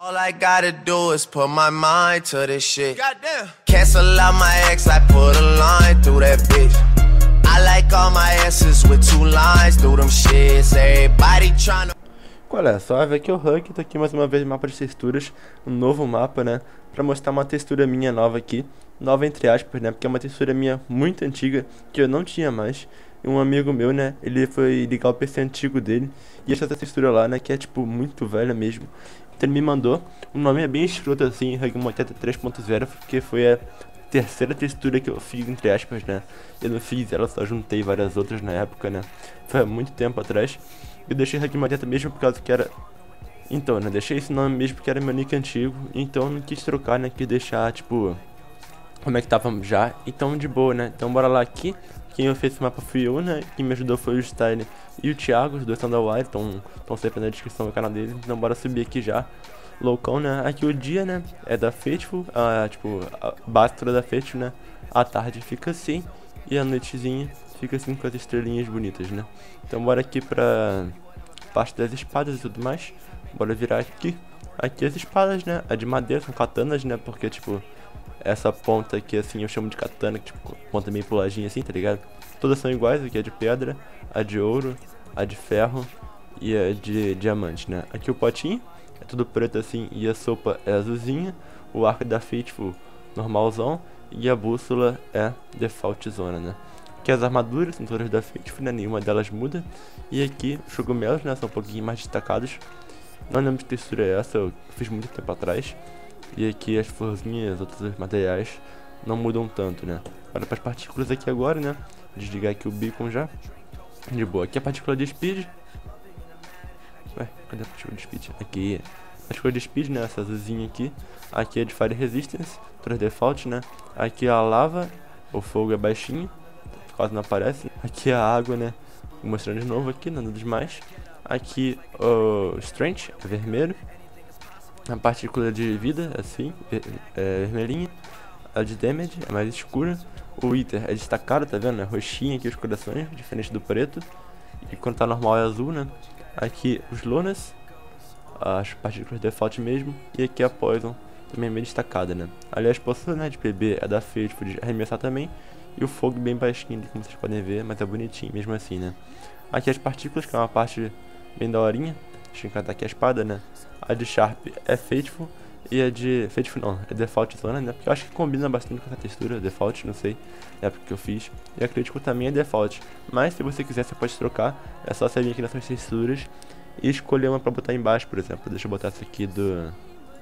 All I gotta do is put my mind to this shit. Goddamn. Cancel out my ex, I put a line through that bitch. I like all my S's with two lines through them shits. Everybody tryna. Qual é? Suave, aqui é o Huck, tô aqui mais uma vez no mapa de texturas, um novo mapa, né? Pra mostrar uma textura minha nova aqui, nova entre aspas, né? Porque é uma textura minha muito antiga, que eu não tinha mais. E um amigo meu, né, ele foi ligar o PC antigo dele e achou essa textura lá, né, que é tipo muito velha mesmo. Então ele me mandou, o nome é bem escroto assim, Huck Moteta 3.0, porque foi a terceira textura que eu fiz, entre aspas, né? Eu não fiz ela, só juntei várias outras na época, né? Foi há muito tempo atrás. Eu deixei Huck Moteta mesmo por causa que era... Então, né, deixei esse nome mesmo porque era meu nick antigo. Então eu não quis trocar, né, quis deixar, tipo... Como é que tava já, então de boa, né? Então bora lá aqui. Quem fez esse mapa fui eu, né? Quem me ajudou foi o Style e o Thiago, os dois são da Wire, estão sempre na descrição do canal deles. Então bora subir aqui já. Loucão, né? Aqui o dia, né? É da Faithful, tipo, a base da Faithful, né? A tarde fica assim e a noitezinha fica assim com as estrelinhas bonitas, né? Então bora aqui pra parte das espadas e tudo mais. Bora virar aqui. Aqui as espadas, né? A de madeira são katanas, né? Porque, tipo... Essa ponta aqui, assim, eu chamo de katana, que, tipo, ponta meio puladinha assim, tá ligado? Todas são iguais, aqui é de pedra, a de ouro, a de ferro e a de diamante, né? Aqui o potinho é tudo preto assim e a sopa é azulzinha. O arco da Faithful normalzão e a bússola é default zona, né? Aqui as armaduras são todas da Faithful, né? Nenhuma delas muda. E aqui os cogumelos, né? São um pouquinho mais destacados. Não lembro de textura é essa, eu fiz muito tempo atrás. E aqui as florzinhas, outros materiais não mudam tanto, né? Olha para as partículas aqui agora, né? Desligar aqui o beacon já. De boa. Aqui a partícula de speed. Ué, cadê a partícula de speed? Aqui. A partícula de speed, né? Essa azulzinha aqui. Aqui é de fire resistance, todas default, né? Aqui a lava, o fogo é baixinho, quase não aparece. Aqui a água, né? Vou mostrando de novo aqui, nada demais. Aqui o strength é vermelho. A partícula de vida, assim, é vermelhinha. A de damage é mais escura. O Wither é destacado, tá vendo? É roxinho aqui os corações, diferente do preto. E quando tá normal é azul, né? Aqui os Lunas, as partículas default mesmo. E aqui a Poison, também bem destacada, né? Aliás, a poção, né, de PB é da Faithful de arremessar também. E o fogo bem baixinho, como vocês podem ver, mas é bonitinho mesmo assim, né? Aqui as partículas, que é uma parte bem daorinha. Deixa eu encantar aqui a espada, né? A de Sharp é Faithful e a de... Faithful não, é Default Zona, né? Porque eu acho que combina bastante com essa textura, Default, não sei. É porque eu fiz. E a Critical também é Default. Mas se você quiser, você pode trocar. É só você vir aqui nessas texturas e escolher uma pra botar embaixo, por exemplo. Deixa eu botar essa aqui do...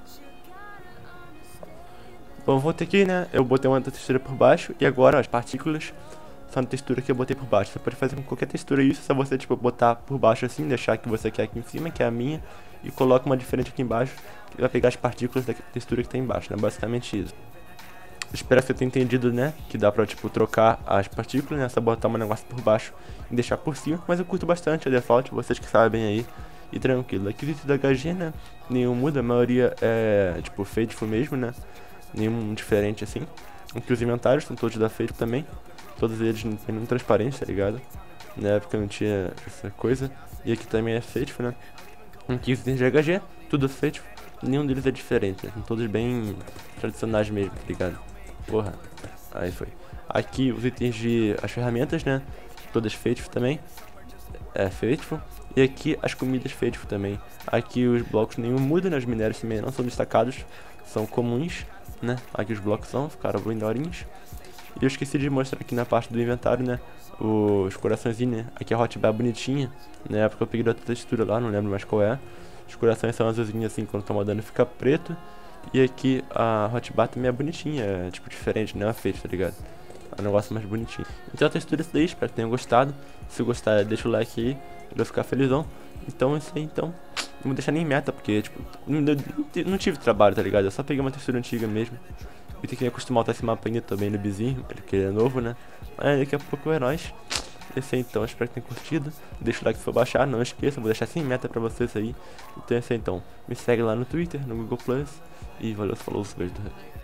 Bom, vou ter aqui, né? Eu botei uma textura por baixo e agora as partículas são a textura que eu botei por baixo. Você pode fazer com qualquer textura isso, é só você, tipo, botar por baixo assim, deixar a que você quer aqui em cima, que é a minha, e coloca uma diferente aqui embaixo, que vai pegar as partículas da textura que tá embaixo, né? Basicamente isso. Espero que você tenha entendido, né? Que dá pra, tipo, trocar as partículas, né? Só botar um negócio por baixo e deixar por cima, mas eu curto bastante a default, vocês que sabem aí, e tranquilo. Aqui o item da HG, né? Nenhum muda, a maioria é, tipo, Faithful mesmo, né? Nenhum diferente assim. Aqui os inventários são todos da Faithful também. Todos eles não tem nenhum transparente, tá ligado? Na época não tinha essa coisa. E aqui também é Faithful, né? Aqui os itens de HG, tudo Faithful. Nenhum deles é diferente, né? São todos bem tradicionais mesmo, tá ligado? Porra, aí foi. Aqui os itens de... as ferramentas, né? Todas Faithful também. É Faithful. E aqui as comidas Faithful também. Aqui os blocos nenhum muda, né? Os minérios também não são destacados. São comuns, né? Aqui os blocos ficaram bem daorinhos. E eu esqueci de mostrar aqui na parte do inventário, né? Os coraçõezinhos, né? Aqui a hotbar bonitinha. Na época eu peguei outra textura lá, não lembro mais qual é. Os corações são azulzinhos assim, quando toma dano fica preto. E aqui a hotbar também é bonitinha, é tipo diferente, não é feito, tá ligado? É um negócio mais bonitinho. Então a textura é isso daí, espero que tenham gostado. Se gostar, deixa o like aí, eu vou ficar felizão. Então é isso aí, então. Não vou deixar nem meta, porque tipo, não tive trabalho, tá ligado? Eu só peguei uma textura antiga mesmo. Eu tenho que me acostumar a usar esse mapa ainda também no Bizinho, porque ele é novo, né? Mas daqui a pouco é nóis. Esse aí então, espero que tenham curtido. Deixa o like se for baixar, não esqueça, vou deixar sem meta pra vocês aí. Então esse aí então, me segue lá no Twitter, no Google Plus. E valeu, falou, beijo do Huck.